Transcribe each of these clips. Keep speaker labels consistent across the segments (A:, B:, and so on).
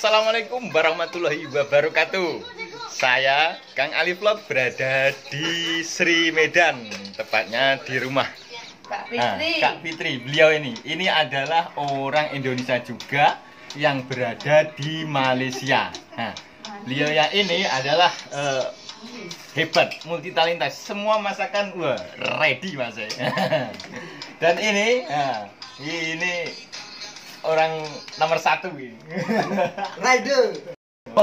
A: Assalamualaikum warahmatullahi wabarakatuh. Saya Kang Ali Vlog berada di Sri Medan, tepatnya di rumah Kak Fitri. Beliau ini adalah orang Indonesia juga yang berada di Malaysia. Beliau yang ini adalah hebat, multitalentas, semua masakan ready mas. Dan ini orang nomor satu ini. Rider.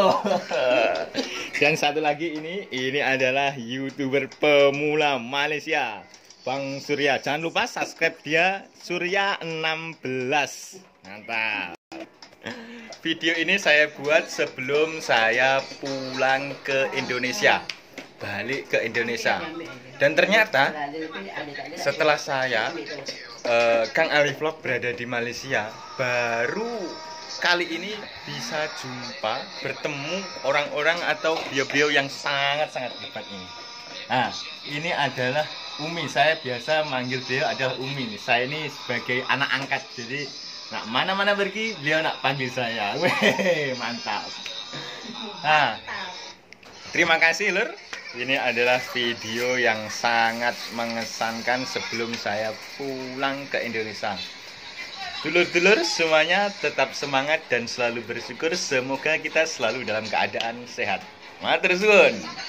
A: Dan satu lagi ini adalah YouTuber pemula Malaysia, Bang Surya. Jangan lupa subscribe dia, Surya 16. Mantap. Video ini saya buat sebelum saya pulang ke Indonesia, balik ke Indonesia. Dan ternyata setelah saya Kang Ali Vlog berada di Malaysia, baru kali ini bisa jumpa, bertemu orang-orang atau beliau-beliau yang sangat-sangat hebat ini. Nah, ini adalah Umi. Saya biasa manggil beliau adalah Umi. Saya ini sebagai anak angkat, jadi nak mana-mana pergi, beliau nak panggil saya. Weh, mantap. Nah, terima kasih Lur. Ini adalah video yang sangat mengesankan sebelum saya pulang ke Indonesia. Dulur-dulur semuanya tetap semangat dan selalu bersyukur. Semoga kita selalu dalam keadaan sehat. Matur suwun.